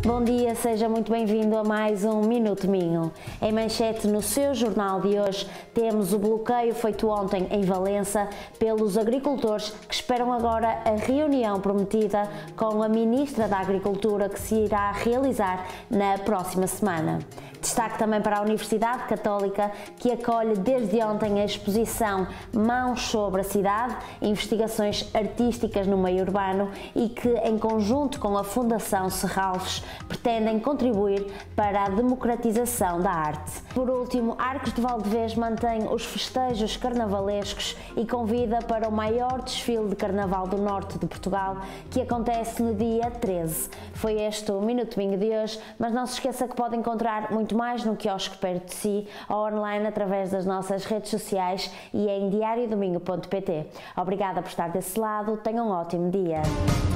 Bom dia, seja muito bem-vindo a mais um Minuto Minho. Em manchete no seu jornal de hoje temos o bloqueio feito ontem em Valença pelos agricultores que esperam agora a reunião prometida com a Ministra da Agricultura que se irá realizar na próxima semana. Destaque também para a Universidade Católica, que acolhe desde ontem a exposição Mãos sobre a Cidade, investigações artísticas no meio urbano e que, em conjunto com a Fundação Serralves, pretendem contribuir para a democratização da arte. Por último, Arcos de Valdevez mantém os festejos carnavalescos e convida para o maior desfile de carnaval do norte de Portugal, que acontece no dia 13. Foi este o Minuto Minho de hoje, mas não se esqueça que pode encontrar muito mais no quiosque perto de si ou online através das nossas redes sociais e em diariodomingo.pt. Obrigada por estar desse lado, tenham um ótimo dia.